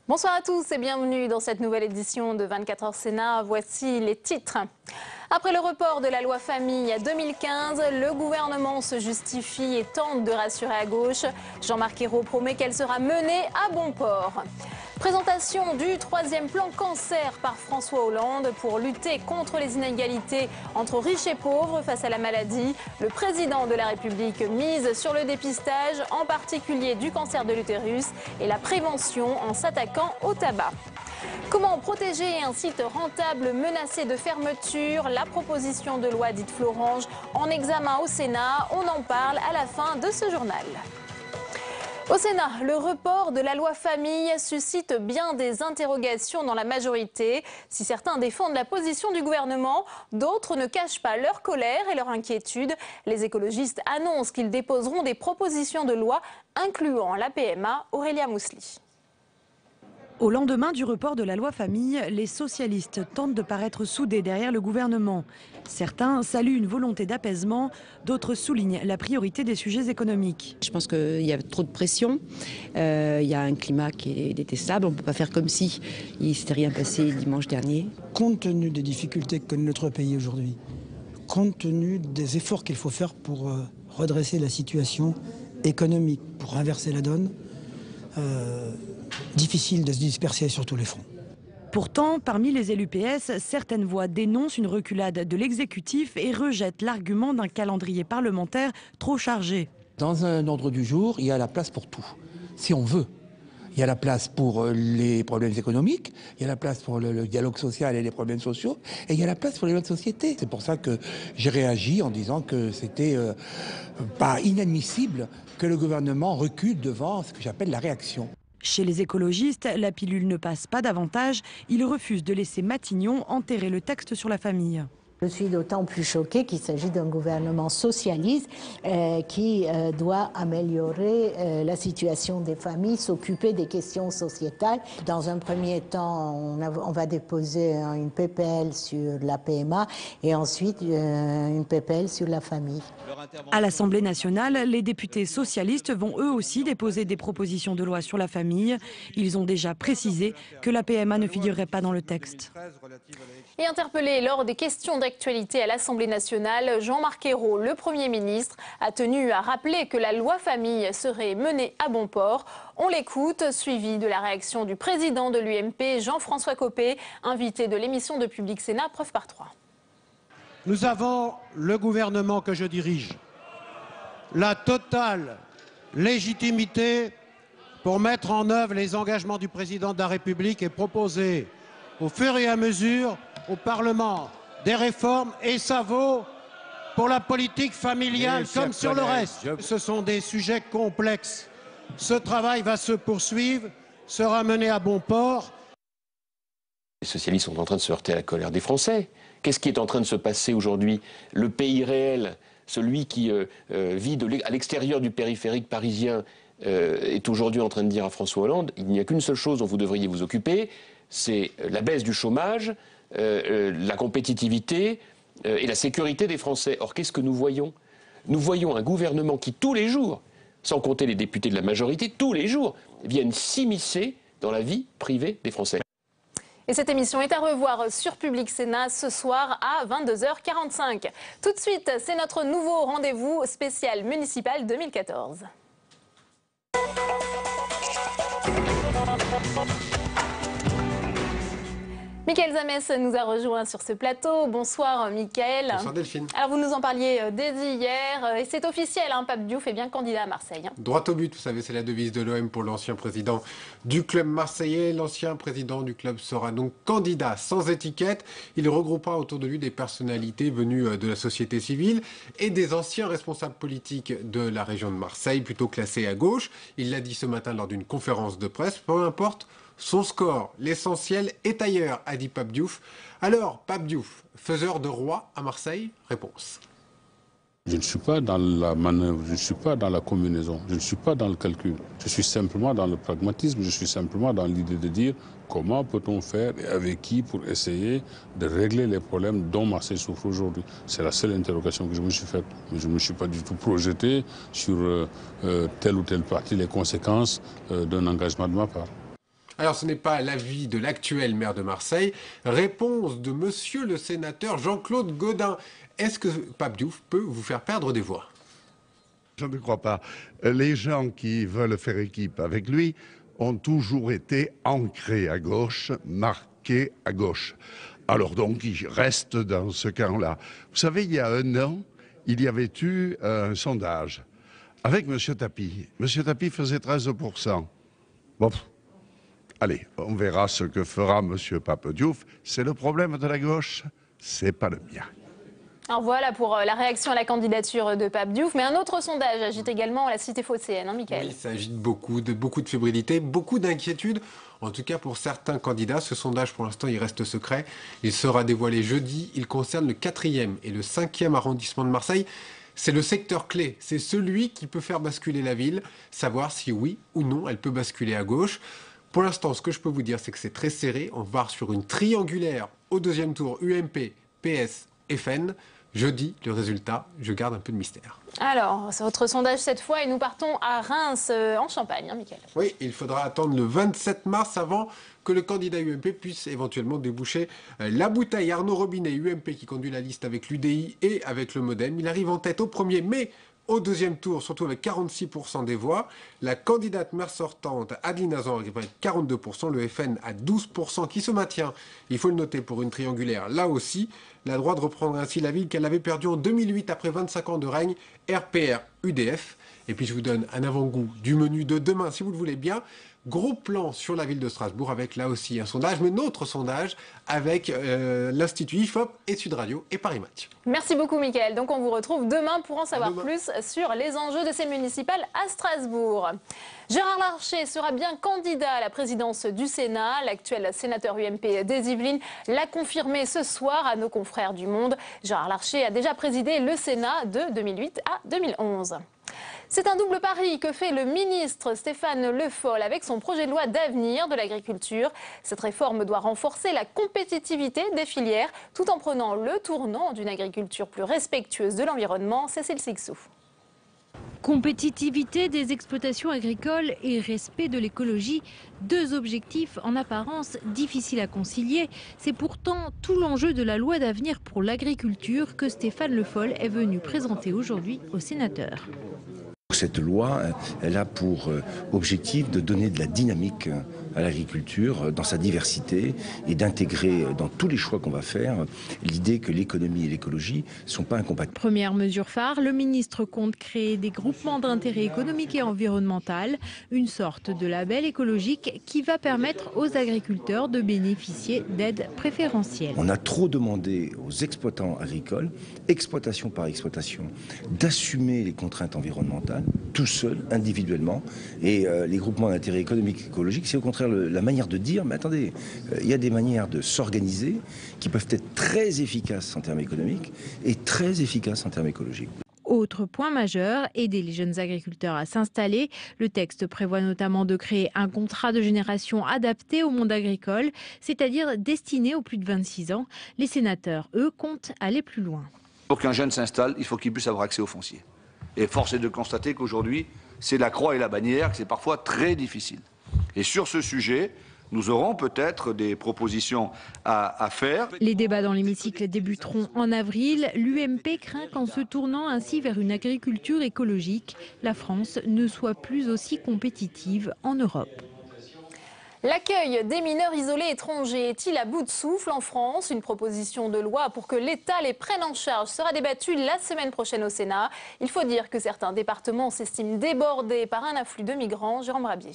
Bonsoir à tous et bienvenue dans cette nouvelle édition de 24 heures Sénat. Voici les titres. Après le report de la loi famille à 2015, le gouvernement se justifie et tente de rassurer à gauche. Jean-Marc Ayrault promet qu'elle sera menée à bon port. Présentation du troisième plan cancer par François Hollande pour lutter contre les inégalités entre riches et pauvres face à la maladie. Le président de la République mise sur le dépistage, en particulier du cancer de l'utérus, et la prévention en s'attaquant au tabac. Comment protéger un site rentable menacé de fermeture? La proposition de loi dite Florange en examen au Sénat. On en parle à la fin de ce journal. Au Sénat, le report de la loi famille suscite bien des interrogations dans la majorité. Si certains défendent la position du gouvernement, d'autres ne cachent pas leur colère et leur inquiétude. Les écologistes annoncent qu'ils déposeront des propositions de loi incluant la PMA. Aurélia Mousli. Au lendemain du report de la loi famille, les socialistes tentent de paraître soudés derrière le gouvernement. Certains saluent une volonté d'apaisement, d'autres soulignent la priorité des sujets économiques. Je pense qu'il y a trop de pression, il y a un climat qui est détestable, on ne peut pas faire comme si il ne s'était rien passé dimanche dernier. Compte tenu des difficultés que connaît notre pays aujourd'hui, compte tenu des efforts qu'il faut faire pour redresser la situation économique, pour inverser la donne, difficile de se disperser sur tous les fronts. Pourtant, parmi les élus PS, certaines voix dénoncent une reculade de l'exécutif et rejettent l'argument d'un calendrier parlementaire trop chargé. Dans un ordre du jour, il y a la place pour tout, si on veut. Il y a la place pour les problèmes économiques, il y a la place pour le dialogue social et les problèmes sociaux, et il y a la place pour les lois de société. C'est pour ça que j'ai réagi en disant que c'était pas inadmissible que le gouvernement recule devant ce que j'appelle la réaction. Chez les écologistes, la pilule ne passe pas davantage. Ils refusent de laisser Matignon enterrer le texte sur la famille. Je suis d'autant plus choquée qu'il s'agit d'un gouvernement socialiste qui doit améliorer la situation des familles, s'occuper des questions sociétales. Dans un premier temps, on va déposer une PPL sur la PMA et ensuite une PPL sur la famille. À l'Assemblée nationale, les députés socialistes vont eux aussi déposer des propositions de loi sur la famille. Ils ont déjà précisé que la PMA ne figurerait pas dans le texte. Et interpellé lors des questions d'actualité à l'Assemblée nationale, Jean-Marc Ayrault, le Premier ministre, a tenu à rappeler que la loi famille serait menée à bon port. On l'écoute, suivi de la réaction du président de l'UMP, Jean-François Copé, invité de l'émission de Public Sénat, Preuve par 3. Nous avons, le gouvernement que je dirige, la totale légitimité pour mettre en œuvre les engagements du président de la République et proposer au fur et à mesure au Parlement des réformes, et ça vaut pour la politique familiale comme sur le reste. Ce sont des sujets complexes. Ce travail va se poursuivre, sera mené à bon port. Les socialistes sont en train de se heurter à la colère des Français. Qu'est-ce qui est en train de se passer aujourd'hui? Le pays réel, celui qui vit à l'extérieur du périphérique parisien, est aujourd'hui en train de dire à François Hollande, il n'y a qu'une seule chose dont vous devriez vous occuper, c'est la baisse du chômage, la compétitivité et la sécurité des Français. Or, qu'est-ce que nous voyons? Nous voyons un gouvernement qui, tous les jours, sans compter les députés de la majorité, tous les jours, viennent s'immiscer dans la vie privée des Français. Et cette émission est à revoir sur Public Sénat ce soir à 22h45. Tout de suite, c'est notre nouveau rendez-vous spécial municipal 2014. Mickaël Zamès nous a rejoint sur ce plateau. Bonsoir Mickaël. Bonsoir Delphine. Alors vous nous en parliez dès hier et c'est officiel, hein, Pape Diouf est bien candidat à Marseille. Droit au but, vous savez, c'est la devise de l'OM pour l'ancien président du club marseillais. L'ancien président du club sera donc candidat sans étiquette. Il regroupera autour de lui des personnalités venues de la société civile et des anciens responsables politiques de la région de Marseille, plutôt classés à gauche. Il l'a dit ce matin lors d'une conférence de presse, peu importe son score, l'essentiel est ailleurs, a dit Pape Diouf. Alors, Pape Diouf, faiseur de roi à Marseille? Réponse. Je ne suis pas dans la manœuvre, je ne suis pas dans la combinaison, je ne suis pas dans le calcul. Je suis simplement dans le pragmatisme, je suis simplement dans l'idée de dire comment peut-on faire et avec qui pour essayer de régler les problèmes dont Marseille souffre aujourd'hui. C'est la seule interrogation que je me suis faite. Mais je ne me suis pas du tout projeté sur telle ou telle partie, les conséquences d'un engagement de ma part. Alors ce n'est pas l'avis de l'actuel maire de Marseille. Réponse de monsieur le sénateur Jean-Claude Gaudin. Est-ce que Pape Diouf peut vous faire perdre des voix? Je ne crois pas. Les gens qui veulent faire équipe avec lui ont toujours été ancrés à gauche, marqués à gauche. Alors donc, il reste dans ce camp-là. Vous savez, il y a un an, il y avait eu un sondage avec M. Tapie. M. Tapie faisait 13%. Bon, allez, on verra ce que fera M. Pape Diouf. C'est le problème de la gauche, c'est pas le mien. Alors voilà pour la réaction à la candidature de Pape Diouf. Mais un autre sondage agite également la cité phocéenne, hein, Mickaël? Oui, ça agite beaucoup de fébrilité, beaucoup d'inquiétude. En tout cas, pour certains candidats, ce sondage, pour l'instant, il reste secret. Il sera dévoilé jeudi. Il concerne le 4e et le 5e arrondissement de Marseille. C'est le secteur clé. C'est celui qui peut faire basculer la ville, savoir si oui ou non elle peut basculer à gauche. Pour l'instant, ce que je peux vous dire, c'est que c'est très serré. On va sur une triangulaire au deuxième tour, UMP, PS, FN. Jeudi, le résultat, je garde un peu de mystère. Alors, c'est votre sondage cette fois et nous partons à Reims, en Champagne, hein, Mickaël? Oui, il faudra attendre le 27 mars avant que le candidat UMP puisse éventuellement déboucher la bouteille. Arnaud Robinet, UMP, qui conduit la liste avec l'UDI et avec le Modem. Il arrive en tête au premier, mais au deuxième tour, surtout avec 46% des voix. La candidate maire sortante, Adeline Hazan, arrive avec 42%. Le FN à 12% qui se maintient, il faut le noter, pour une triangulaire. Là aussi, la droite reprendra ainsi la ville qu'elle avait perdue en 2008 après 25 ans de règne, RPR-UDF. Et puis je vous donne un avant-goût du menu de demain, si vous le voulez bien. Gros plan sur la ville de Strasbourg avec là aussi un sondage, mais notre sondage avec l'Institut IFOP et Sud Radio et Paris Match. Merci beaucoup Mickaël. Donc on vous retrouve demain pour en savoir plus sur les enjeux de ces municipales à Strasbourg. Gérard Larcher sera bien candidat à la présidence du Sénat. L'actuel sénateur UMP des Yvelines l'a confirmé ce soir à nos confrères du Monde. Gérard Larcher a déjà présidé le Sénat de 2008 à 2011. C'est un double pari que fait le ministre Stéphane Le Foll avec son projet de loi d'avenir de l'agriculture. Cette réforme doit renforcer la compétitivité des filières tout en prenant le tournant d'une agriculture plus respectueuse de l'environnement. Cécile Sixou. Compétitivité des exploitations agricoles et respect de l'écologie, deux objectifs en apparence difficiles à concilier. C'est pourtant tout l'enjeu de la loi d'avenir pour l'agriculture que Stéphane Le Foll est venu présenter aujourd'hui aux sénateurs. Cette loi, elle a pour objectif de donner de la dynamique à l'agriculture dans sa diversité et d'intégrer dans tous les choix qu'on va faire l'idée que l'économie et l'écologie ne sont pas incompatibles. Première mesure phare, le ministre compte créer des groupements d'intérêt économique et environnemental, une sorte de label écologique qui va permettre aux agriculteurs de bénéficier d'aides préférentielles. On a trop demandé aux exploitants agricoles, exploitation par exploitation, d'assumer les contraintes environnementales, tout seuls, individuellement, et les groupements d'intérêt économique et écologique, c'est au contraire la manière de dire, mais attendez, il y a des manières de s'organiser qui peuvent être très efficaces en termes économiques et très efficaces en termes écologiques. Autre point majeur, aider les jeunes agriculteurs à s'installer. Le texte prévoit notamment de créer un contrat de génération adapté au monde agricole, c'est-à-dire destiné aux plus de 26 ans. Les sénateurs, eux, comptent aller plus loin. Pour qu'un jeune s'installe, il faut qu'il puisse avoir accès au foncier. Et force est de constater qu'aujourd'hui, c'est la croix et la bannière, que c'est parfois très difficile. Et sur ce sujet, nous aurons peut-être des propositions à faire. Les débats dans l'hémicycle débuteront en avril. L'UMP craint qu'en se tournant ainsi vers une agriculture écologique, la France ne soit plus aussi compétitive en Europe. L'accueil des mineurs isolés étrangers est-il à bout de souffle en France? Une proposition de loi pour que l'État les prenne en charge sera débattue la semaine prochaine au Sénat. Il faut dire que certains départements s'estiment débordés par un afflux de migrants. Jérôme Rabier.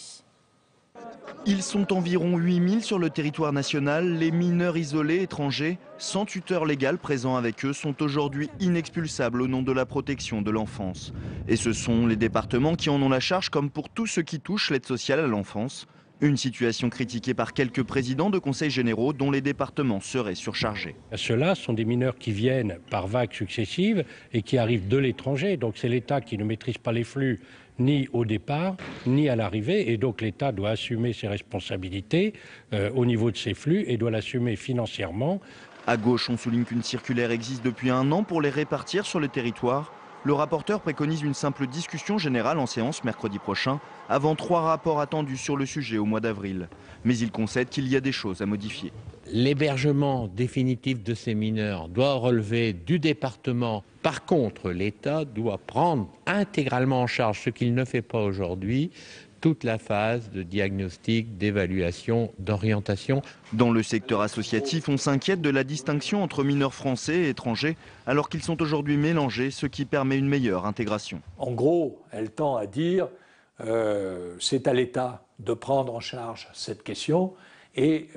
Ils sont environ 8000 sur le territoire national. Les mineurs isolés étrangers, sans tuteur légal présent avec eux, sont aujourd'hui inexpulsables au nom de la protection de l'enfance. Et ce sont les départements qui en ont la charge, comme pour tout ce qui touche l'aide sociale à l'enfance. Une situation critiquée par quelques présidents de conseils généraux dont les départements seraient surchargés. Ceux-là sont des mineurs qui viennent par vagues successives et qui arrivent de l'étranger. Donc c'est l'État qui ne maîtrise pas les flux ni au départ, ni à l'arrivée. Et donc l'État doit assumer ses responsabilités au niveau de ces flux et doit l'assumer financièrement. À gauche, on souligne qu'une circulaire existe depuis un an pour les répartir sur le territoire. Le rapporteur préconise une simple discussion générale en séance mercredi prochain, avant 3 rapports attendus sur le sujet au mois d'avril. Mais il concède qu'il y a des choses à modifier. L'hébergement définitif de ces mineurs doit relever du département. Par contre, l'État doit prendre intégralement en charge, ce qu'il ne fait pas aujourd'hui, toute la phase de diagnostic, d'évaluation, d'orientation. Dans le secteur associatif, on s'inquiète de la distinction entre mineurs français et étrangers, alors qu'ils sont aujourd'hui mélangés, ce qui permet une meilleure intégration. En gros, elle tend à dire c'est à l'État de prendre en charge cette question et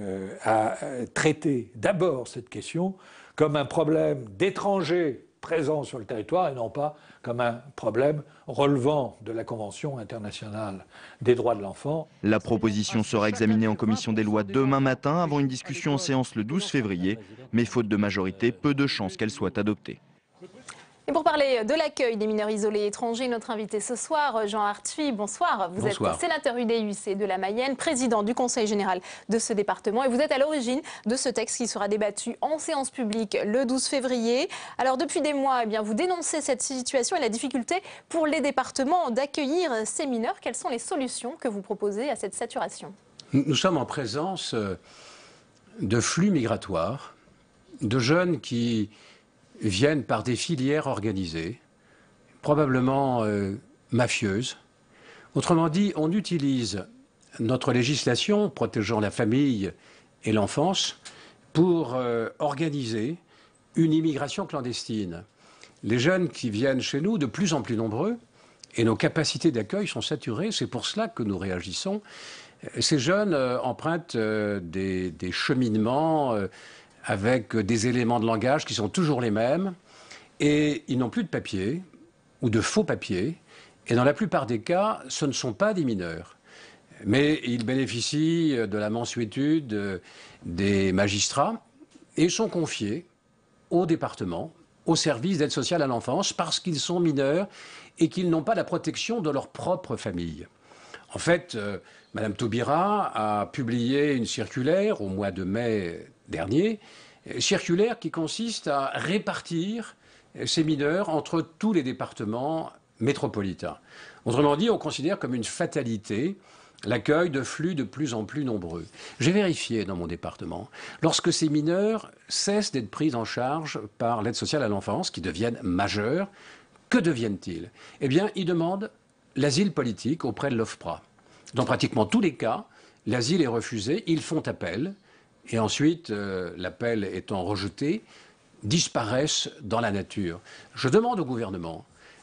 à traiter d'abord cette question comme un problème d'étrangers présents sur le territoire et non pas comme un problème relevant de la Convention internationale des droits de l'enfant. La proposition sera examinée en commission des lois demain matin avant une discussion en séance le 12 février. Mais faute de majorité, peu de chances qu'elle soit adoptée. Et pour parler de l'accueil des mineurs isolés étrangers, notre invité ce soir, Jean Arthuis, bonsoir. Vous êtes sénateur UDUC de la Mayenne, président du Conseil général de ce département et vous êtes à l'origine de ce texte qui sera débattu en séance publique le 12 février. Alors depuis des mois, eh bien, vous dénoncez cette situation et la difficulté pour les départements d'accueillir ces mineurs. Quelles sont les solutions que vous proposez à cette saturation? Nous sommes en présence de flux migratoires, de jeunes qui viennent par des filières organisées, probablement mafieuses. Autrement dit, on utilise notre législation protégeant la famille et l'enfance pour organiser une immigration clandestine. Les jeunes qui viennent chez nous, de plus en plus nombreux, et nos capacités d'accueil sont saturées, c'est pour cela que nous réagissons. Ces jeunes empruntent des cheminements avec des éléments de langage qui sont toujours les mêmes, et ils n'ont plus de papier, ou de faux papiers, et dans la plupart des cas, ce ne sont pas des mineurs. Mais ils bénéficient de la mansuétude des magistrats, et sont confiés au département, au service d'aide sociale à l'enfance, parce qu'ils sont mineurs, et qu'ils n'ont pas la protection de leur propre famille. En fait, Madame Taubira a publié une circulaire au mois de mai dernier, circulaire qui consiste à répartir ces mineurs entre tous les départements métropolitains. Autrement dit, on considère comme une fatalité l'accueil de flux de plus en plus nombreux. J'ai vérifié dans mon département, lorsque ces mineurs cessent d'être pris en charge par l'aide sociale à l'enfance, qui deviennent majeurs, que deviennent-ils? Eh bien, ils demandent l'asile politique auprès de l'OFPRA. Dans pratiquement tous les cas, l'asile est refusé, ils font appel, et ensuite, l'appel étant rejeté, disparaissent dans la nature. Je demande au gouvernement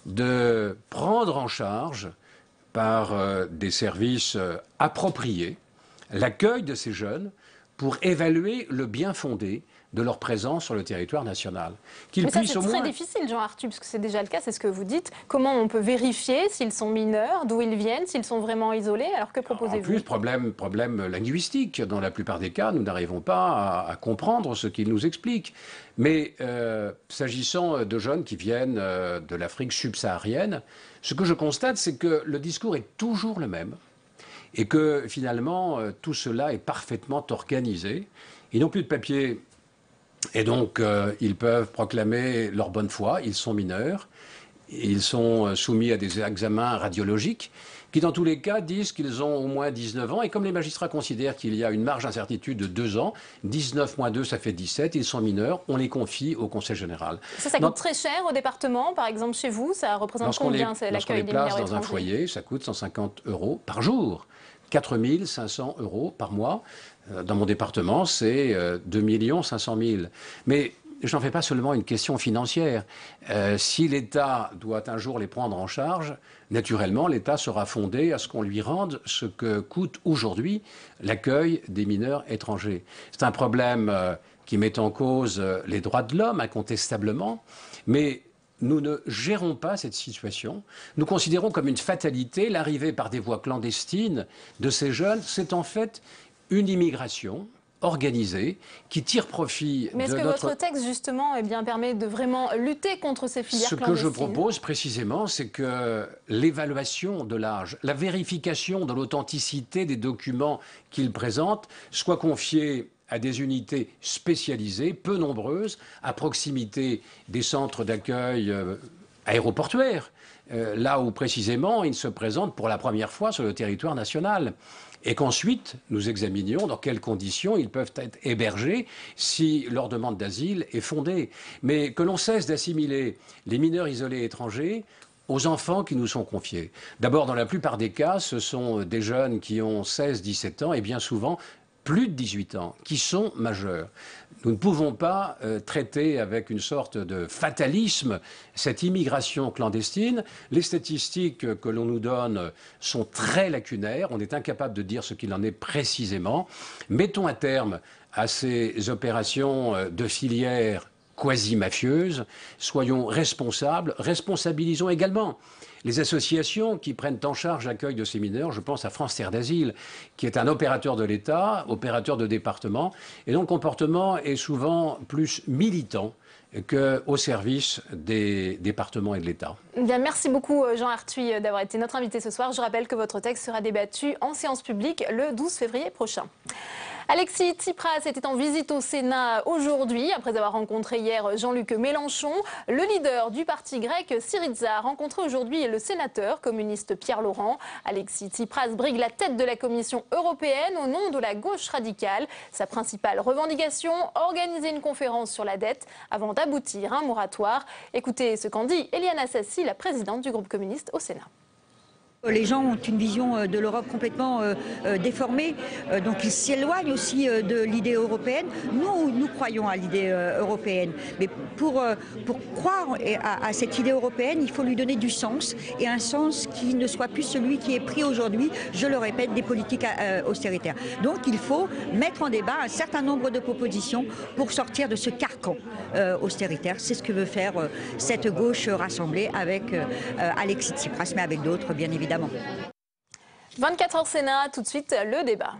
de prendre en charge, par des services appropriés, l'accueil de ces jeunes pour évaluer le bien fondé de leur présence sur le territoire national. Mais ça, c'est très difficile, Jean Arthuis, parce que c'est déjà le cas, c'est ce que vous dites. Comment on peut vérifier s'ils sont mineurs, d'où ils viennent, s'ils sont vraiment isolés? Alors que proposez-vous? En plus, problème linguistique. Dans la plupart des cas, nous n'arrivons pas à comprendre ce qu'ils nous expliquent. Mais s'agissant de jeunes qui viennent de l'Afrique subsaharienne, ce que je constate, c'est que le discours est toujours le même. Et que finalement, tout cela est parfaitement organisé. Ils n'ont plus de papier. Et donc, ils peuvent proclamer leur bonne foi, ils sont mineurs, ils sont soumis à des examens radiologiques qui, dans tous les cas, disent qu'ils ont au moins 19 ans. Et comme les magistrats considèrent qu'il y a une marge d'incertitude de 2 ans, 19 moins 2, ça fait 17, ils sont mineurs, on les confie au Conseil général. Ça coûte très cher au département, par exemple chez vous, ça représente combien l'accueil des mineurs étrangers? Lorsqu'on les place dans un foyer, ça coûte 150 € par jour, 4 500 € par mois. Dans mon département, c'est 2 500 000. Mais je n'en fais pas seulement une question financière. Si l'État doit un jour les prendre en charge, naturellement, l'État sera fondé à ce qu'on lui rende ce que coûte aujourd'hui l'accueil des mineurs étrangers. C'est un problème qui met en cause les droits de l'homme, incontestablement, mais nous ne gérons pas cette situation. Nous considérons comme une fatalité l'arrivée par des voies clandestines de ces jeunes. C'est en fait une immigration organisée qui tire profit de notre... Mais est-ce que votre texte, justement, permet de vraiment lutter contre ces filières clandestines? Ce que je propose précisément, c'est que l'évaluation de l'âge, la vérification de l'authenticité des documents qu'ils présentent soit confiée à des unités spécialisées, peu nombreuses, à proximité des centres d'accueil aéroportuaires, là où précisément ils se présentent pour la première fois sur le territoire national. Et qu'ensuite, nous examinions dans quelles conditions ils peuvent être hébergés si leur demande d'asile est fondée. Mais que l'on cesse d'assimiler les mineurs isolés étrangers aux enfants qui nous sont confiés. D'abord, dans la plupart des cas, ce sont des jeunes qui ont 16-17 ans et bien souvent plus de 18 ans, qui sont majeurs. Nous ne pouvons pas traiter avec une sorte de fatalisme cette immigration clandestine. Les statistiques que l'on nous donne sont très lacunaires. On est incapable de dire ce qu'il en est précisément. Mettons un terme à ces opérations de filière quasi-mafieuses. Soyons responsables. Responsabilisons également les associations qui prennent en charge l'accueil de ces mineurs. Je pense à France Terre d'Asile, qui est un opérateur de l'État, opérateur de département, et dont le comportement est souvent plus militant qu'au service des départements et de l'État. Bien, merci beaucoup Jean Arthuis d'avoir été notre invité ce soir. Je rappelle que votre texte sera débattu en séance publique le 12 février prochain. Alexis Tsipras était en visite au Sénat aujourd'hui, après avoir rencontré hier Jean-Luc Mélenchon. Le leader du parti grec, Syriza, a rencontré aujourd'hui le sénateur communiste Pierre Laurent. Alexis Tsipras brigue la tête de la Commission européenne au nom de la gauche radicale. Sa principale revendication, organiser une conférence sur la dette avant d'aboutir à un moratoire. Écoutez ce qu'en dit Eliane Assassi, la présidente du groupe communiste au Sénat. Les gens ont une vision de l'Europe complètement déformée, donc ils s'éloignent aussi de l'idée européenne. Nous croyons à l'idée européenne, mais pour croire à cette idée européenne, il faut lui donner du sens, et un sens qui ne soit plus celui qui est pris aujourd'hui, je le répète, des politiques austéritaires. Donc il faut mettre en débat un certain nombre de propositions pour sortir de ce carcan austéritaire. C'est ce que veut faire cette gauche rassemblée avec Alexis Tsipras, mais avec d'autres bien évidemment. 24 heures Sénat, tout de suite le débat.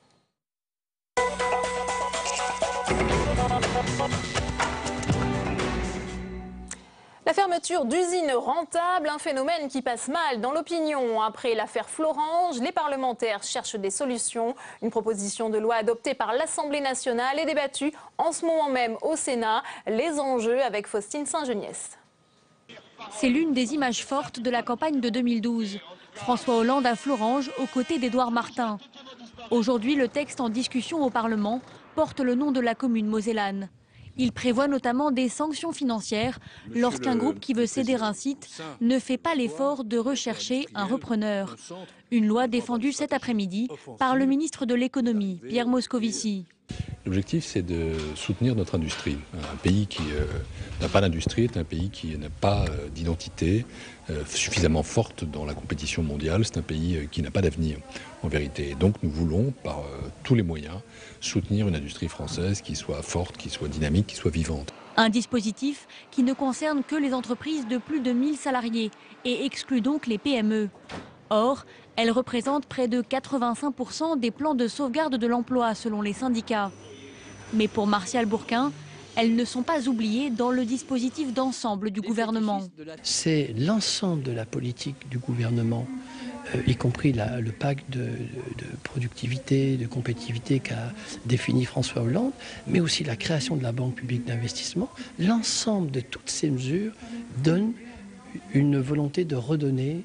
La fermeture d'usines rentables, un phénomène qui passe mal dans l'opinion. Après l'affaire Florange, les parlementaires cherchent des solutions. Une proposition de loi adoptée par l'Assemblée nationale est débattue en ce moment même au Sénat. Les enjeux avec Faustine Saint-Geniès. C'est l'une des images fortes de la campagne de 2012. François Hollande à Florange, aux côtés d'Édouard Martin. Aujourd'hui, le texte en discussion au Parlement porte le nom de la commune mosellane. Il prévoit notamment des sanctions financières lorsqu'un groupe qui veut céder un site ne fait pas l'effort de rechercher un repreneur. Une loi défendue cet après-midi par le ministre de l'économie, Pierre Moscovici. L'objectif, c'est de soutenir notre industrie. Un pays qui n'a pas d'industrie est un pays qui n'a pas d'identité suffisamment forte dans la compétition mondiale. C'est un pays qui n'a pas d'avenir, en vérité. Et donc, nous voulons, par tous les moyens, soutenir une industrie française qui soit forte, qui soit dynamique, qui soit vivante. Un dispositif qui ne concerne que les entreprises de plus de 1000 salariés et exclut donc les PME. Or, elles représentent près de 85% des plans de sauvegarde de l'emploi selon les syndicats. Mais pour Martial Bourquin, elles ne sont pas oubliées dans le dispositif d'ensemble du gouvernement. C'est l'ensemble de la politique du gouvernement, y compris le pacte de productivité, de compétitivité qu'a défini François Hollande, mais aussi la création de la Banque publique d'investissement. L'ensemble de toutes ces mesures donne une volonté de redonner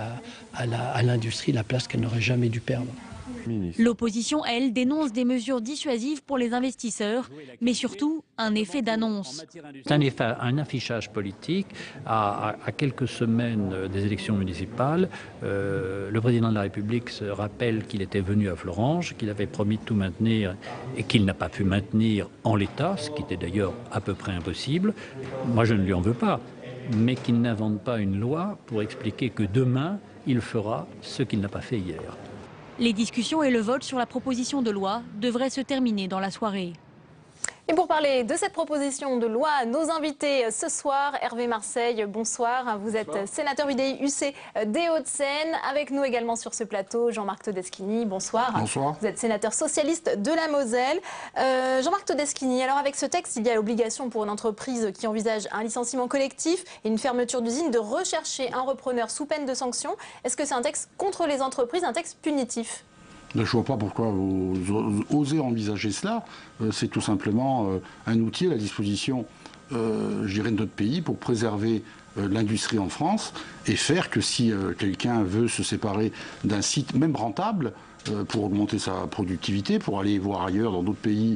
à l'industrie la place qu'elle n'aurait jamais dû perdre. L'opposition, elle, dénonce des mesures dissuasives pour les investisseurs, mais surtout un effet d'annonce. C'est un affichage politique. À quelques semaines des élections municipales, le président de la République se rappelle qu'il était venu à Florange, qu'il avait promis de tout maintenir et qu'il n'a pas pu maintenir en l'état, ce qui était d'ailleurs à peu près impossible. Moi, je ne lui en veux pas, mais qu'il n'invente pas une loi pour expliquer que demain, il fera ce qu'il n'a pas fait hier. Les discussions et le vote sur la proposition de loi devraient se terminer dans la soirée. Et pour parler de cette proposition de loi, nos invités ce soir, Hervé Marseille, bonsoir. Vous êtes sénateur UDI-UC des Hauts-de-Seine. Avec nous également sur ce plateau, Jean-Marc Todeschini, bonsoir. Bonsoir. Vous êtes sénateur socialiste de la Moselle. Jean-Marc Todeschini, alors avec ce texte, il y a l'obligation pour une entreprise qui envisage un licenciement collectif et une fermeture d'usine de rechercher un repreneur sous peine de sanction. Est-ce que c'est un texte contre les entreprises, un texte punitif ? Je ne vois pas pourquoi vous osez envisager cela. C'est tout simplement un outil à la disposition, je dirais, de notre pays pour préserver l'industrie en France et faire que si quelqu'un veut se séparer d'un site, même rentable, pour augmenter sa productivité, pour aller voir ailleurs dans d'autres pays,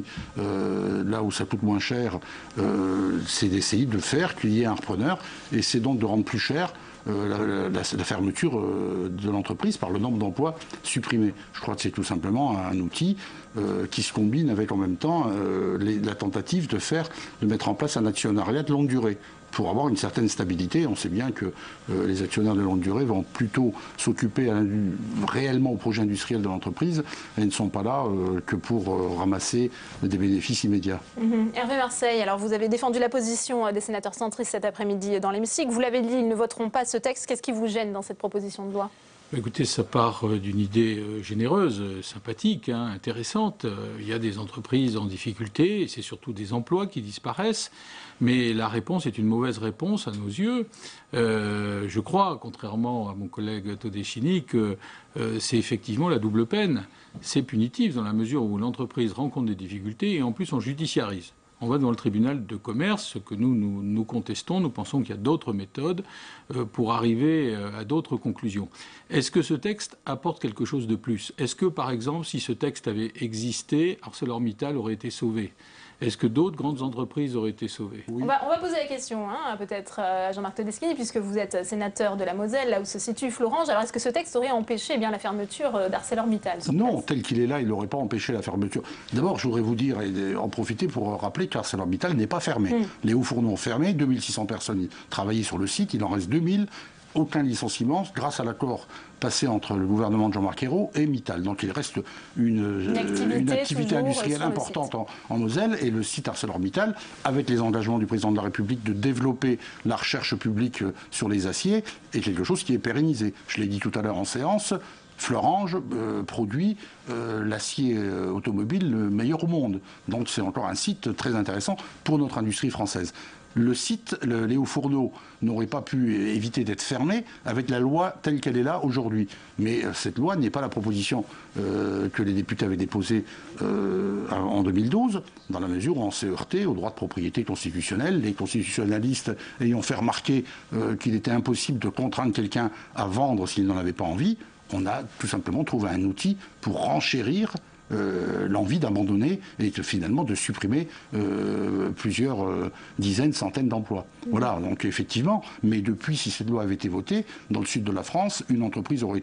là où ça coûte moins cher, c'est d'essayer de faire qu'il y ait un repreneur, et c'est donc de rendre plus cher la fermeture de l'entreprise par le nombre d'emplois supprimés. Je crois que c'est tout simplement un outil qui se combine avec en même temps la tentative de mettre en place un actionnariat de longue durée, pour avoir une certaine stabilité. On sait bien que les actionnaires de longue durée vont plutôt s'occuper réellement au projet industriel de l'entreprise et ne sont pas là que pour ramasser des bénéfices immédiats. Hervé Marseille, alors vous avez défendu la position des sénateurs centristes cet après-midi dans l'hémicycle. Vous l'avez dit, ils ne voteront pas ce texte. Qu'est-ce qui vous gêne dans cette proposition de loi ? Écoutez, ça part d'une idée généreuse, sympathique, intéressante. Il y a des entreprises en difficulté et c'est surtout des emplois qui disparaissent. Mais la réponse est une mauvaise réponse à nos yeux. Je crois, contrairement à mon collègue Todeschini, que c'est effectivement la double peine. C'est punitif dans la mesure où l'entreprise rencontre des difficultés et en plus on judiciarise. On va devant le tribunal de commerce, ce que nous contestons. Nous pensons qu'il y a d'autres méthodes pour arriver à d'autres conclusions. Est-ce que ce texte apporte quelque chose de plus ? Est-ce que, par exemple, si ce texte avait existé, ArcelorMittal aurait été sauvé ? Est-ce que d'autres grandes entreprises auraient été sauvées ? Oui. On va poser la question, peut-être à Jean-Marc Todeschini, puisque vous êtes sénateur de la Moselle, là où se situe Florange. Alors, est-ce que ce texte aurait empêché la fermeture d'ArcelorMittal ? Non, tel qu'il est là, il n'aurait pas empêché la fermeture. D'abord, je voudrais vous dire et en profiter pour rappeler qu'ArcelorMittal n'est pas fermé. Les hauts fourneaux ont fermé, 2600 personnes travaillaient sur le site, il en reste 2000. Aucun licenciement grâce à l'accord passé entre le gouvernement de Jean-Marc Ayrault et Mittal. Donc il reste une activité industrielle importante en Moselle, et le site ArcelorMittal, avec les engagements du président de la République de développer la recherche publique sur les aciers, est quelque chose qui est pérennisé. Je l'ai dit tout à l'heure en séance, Florange produit l'acier automobile le meilleur au monde. Donc c'est encore un site très intéressant pour notre industrie française. Le site, les hauts fourneaux, n'aurait pas pu éviter d'être fermé avec la loi telle qu'elle est là aujourd'hui. Mais cette loi n'est pas la proposition que les députés avaient déposée en 2012, dans la mesure où on s'est heurté au droit de propriété constitutionnel. Les constitutionnalistes ayant fait remarquer qu'il était impossible de contraindre quelqu'un à vendre s'il n'en avait pas envie, on a tout simplement trouvé un outil pour renchérir l'envie d'abandonner et finalement de supprimer plusieurs dizaines, centaines d'emplois. Voilà, donc effectivement, mais depuis, si cette loi avait été votée, dans le sud de la France, une entreprise aurait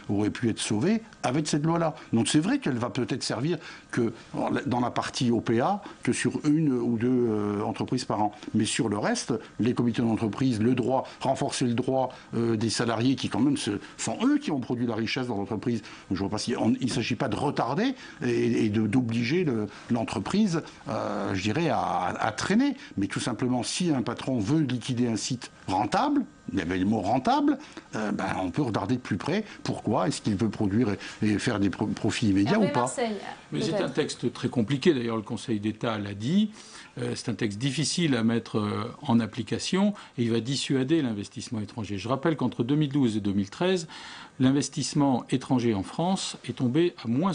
pu être sauvée avec cette loi-là. Donc c'est vrai qu'elle va peut-être servir que dans la partie OPA, que sur une ou deux entreprises par an. Mais sur le reste, les comités d'entreprise, le droit, renforcer le droit des salariés qui quand même sont eux qui ont produit la richesse dans l'entreprise. Je vois pas il ne s'agit pas de retarder et d'obliger l'entreprise, je dirais, à traîner. Mais tout simplement, si un patron veut liquider un site rentable, il y avait le mot rentable, on peut regarder de plus près pourquoi est-ce qu'il veut produire et faire des profits immédiats ou pas. Mais c'est un texte très compliqué, d'ailleurs le Conseil d'État l'a dit. C'est un texte difficile à mettre en application et il va dissuader l'investissement étranger. Je rappelle qu'entre 2012 et 2013, l'investissement étranger en France est tombé à moins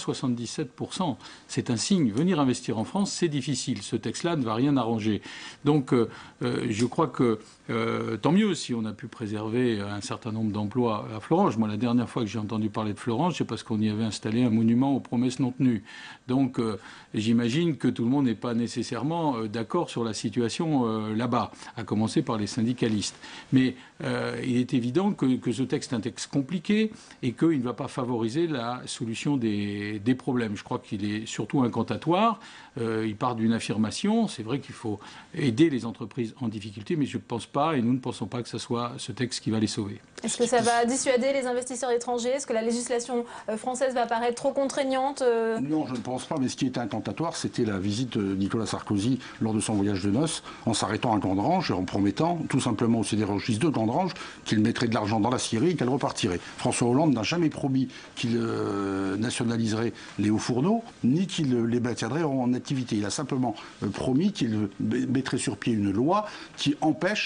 77%. C'est un signe. Venir investir en France, c'est difficile. Ce texte-là ne va rien arranger. Donc je crois que tant mieux si on a pu préserver un certain nombre d'emplois à Florange. Moi, la dernière fois que j'ai entendu parler de Florange, c'est parce qu'on y avait installé un monument aux promesses non tenues. Donc j'imagine que tout le monde n'est pas nécessairement d'accord sur la situation là-bas, à commencer par les syndicalistes. Mais il est évident que ce texte est un texte compliqué et qu'il ne va pas favoriser la solution des problèmes. Je crois qu'il est surtout incantatoire. Il part d'une affirmation. C'est vrai qu'il faut aider les entreprises en difficulté, mais je ne pense pas, et nous ne pensons pas que ce soit ce texte qui va les sauver. Est-ce que ça va dissuader les investisseurs étrangers ? Est-ce que la législation française va paraître trop contraignante ? Non, je ne pense pas, mais ce qui était incantatoire, c'était la visite de Nicolas Sarkozy lors de son voyage de noces, en s'arrêtant à Gandrange et en promettant tout simplement aux sidérurgistes de Gandrange qu'il mettrait de l'argent dans la scierie et qu'elle repartirait. François Hollande n'a jamais promis qu'il nationaliserait les hauts fourneaux, ni qu'il les maintiendrait en activité. Il a simplement promis qu'il mettrait sur pied une loi qui empêche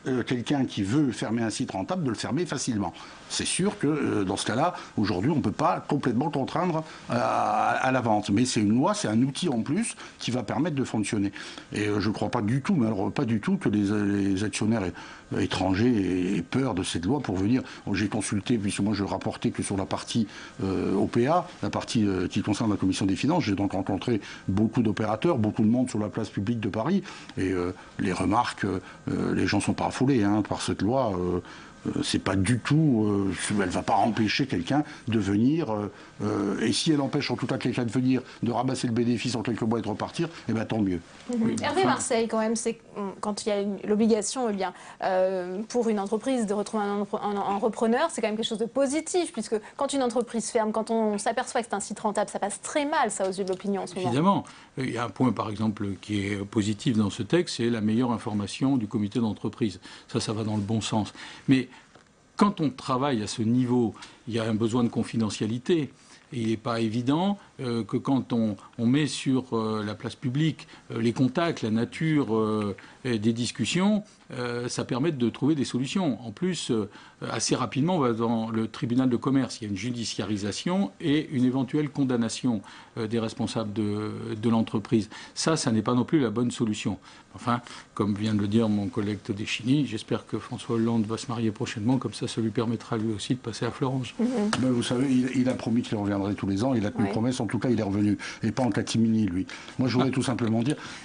quelqu'un qui veut fermer un site rentable de le fermer facilement. C'est sûr que dans ce cas-là, aujourd'hui, on ne peut pas complètement contraindre à la vente. Mais c'est une loi, c'est un outil en plus qui va permettre de fonctionner. Et je ne crois pas du tout, mais alors pas du tout, que les actionnaires étrangers aient peur de cette loi pour venir. J'ai consulté, puisque moi je rapportais que sur la partie OPA, la partie qui concerne la commission des finances, j'ai donc rencontré beaucoup d'opérateurs, beaucoup de monde sur la place publique de Paris. Et les remarques, les gens ne sont pas affolés par cette loi. C'est pas du tout, elle ne va pas empêcher quelqu'un de venir, et si elle empêche en tout cas quelqu'un de venir, de ramasser le bénéfice en quelques mois et de repartir, eh bien tant mieux. Hervé Marseille, quand même, c'est quand il y a l'obligation, pour une entreprise de retrouver un repreneur, c'est quand même quelque chose de positif, puisque quand une entreprise ferme, quand on s'aperçoit que c'est un site rentable, ça passe très mal, ça, aux yeux de l'opinion en ce moment. Évidemment. Il y a un point, par exemple, qui est positif dans ce texte, c'est la meilleure information du comité d'entreprise. Ça va dans le bon sens. Mais quand on travaille à ce niveau, il y a un besoin de confidentialité. Et il n'est pas évident que quand on met sur la place publique les contacts, la nature des discussions, ça permet de trouver des solutions. En plus, assez rapidement, on va dans le tribunal de commerce. Il y a une judiciarisation et une éventuelle condamnation des responsables de l'entreprise. Ça n'est pas non plus la bonne solution. Enfin, comme vient de le dire mon collègue Todeschini, j'espère que François Hollande va se marier prochainement, comme ça lui permettra lui aussi de passer à Florange. Ben, vous savez, il a promis qu'il reviendrait tous les ans, il a tenu promesse, en tout cas il est revenu, et pas en catimini lui. Moi je voudrais tout simplement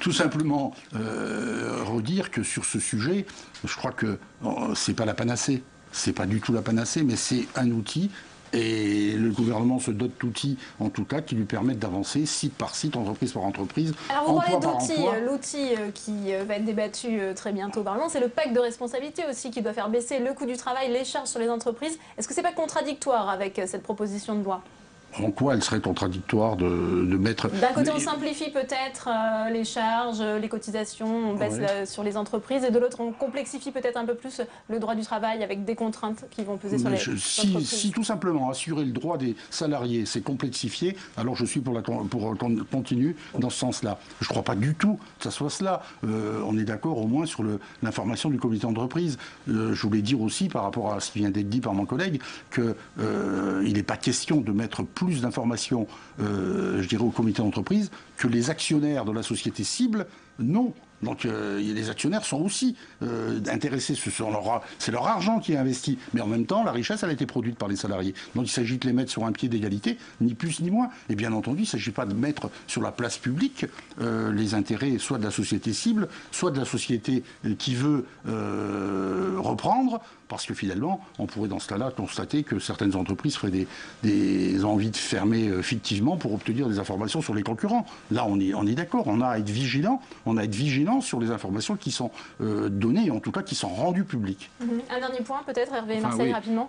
redire que sur ce sujet, je crois que c'est pas la panacée, c'est pas du tout la panacée, mais c'est un outil. Et le gouvernement se dote d'outils, en tout cas, qui lui permettent d'avancer site par site, entreprise par entreprise. Alors vous parlez d'outils, l'outil qui va être débattu très bientôt au Parlement, c'est le pacte de responsabilité aussi qui doit faire baisser le coût du travail, les charges sur les entreprises. Est-ce que c'est pas contradictoire avec cette proposition de loi ? En quoi elle serait contradictoire de mettre... D'un côté, on simplifie peut-être les charges, les cotisations, on baisse sur les entreprises, et de l'autre, on complexifie peut-être un peu plus le droit du travail avec des contraintes qui vont peser sur les entreprises. Si tout simplement assurer le droit des salariés, c'est complexifier, alors je suis pour qu'on continue dans ce sens-là. Je ne crois pas du tout que ça soit cela. On est d'accord au moins sur l'information du comité d'entreprise. Je voulais dire aussi, par rapport à ce qui vient d'être dit par mon collègue, qu'il n'est pas question de mettre plus d'informations, je dirais, au comité d'entreprise que les actionnaires de la société cible n'ont. Donc les actionnaires sont aussi intéressés, c'est leur argent qui est investi. Mais en même temps, la richesse, elle a été produite par les salariés. Donc il s'agit de les mettre sur un pied d'égalité, ni plus ni moins. Et bien entendu, il ne s'agit pas de mettre sur la place publique les intérêts soit de la société cible, soit de la société qui veut reprendre, parce que finalement, on pourrait dans ce cas-là constater que certaines entreprises feraient des envies de fermer fictivement pour obtenir des informations sur les concurrents. Là, on est d'accord, on a à être vigilant sur les informations qui sont données, en tout cas qui sont rendues publiques. Un dernier point peut-être, Hervé Marseille, rapidement.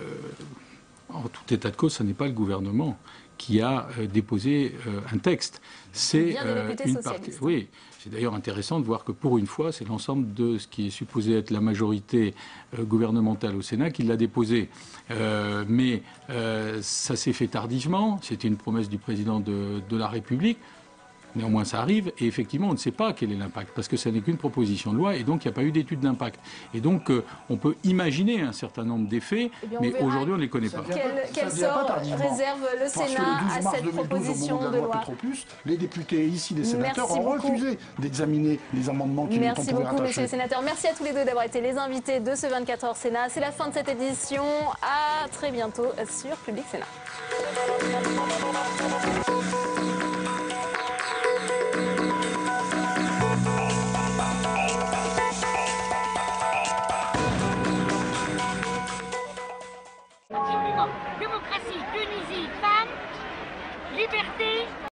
En tout état de cause, ce n'est pas le gouvernement qui a déposé un texte. C'est une partie. Oui, c'est d'ailleurs intéressant de voir que pour une fois, c'est l'ensemble de ce qui est supposé être la majorité gouvernementale au Sénat qui l'a déposé. Mais ça s'est fait tardivement. C'était une promesse du président de la République. Néanmoins, ça arrive, et effectivement, on ne sait pas quel est l'impact, parce que ça n'est qu'une proposition de loi, et donc il n'y a pas eu d'étude d'impact. Et donc, on peut imaginer un certain nombre d'effets, mais aujourd'hui, on ne les connaît pas. Quel sort réserve le Sénat à cette proposition de loi ? Les députés, ici, les sénateurs, ont refusé d'examiner les amendements qui nous ont Merci beaucoup, messieurs les sénateurs. Merci à tous les deux d'avoir été les invités de ce 24h Sénat. C'est la fin de cette édition. À très bientôt sur Public Sénat. Démocratie, Tunisie, femmes, liberté.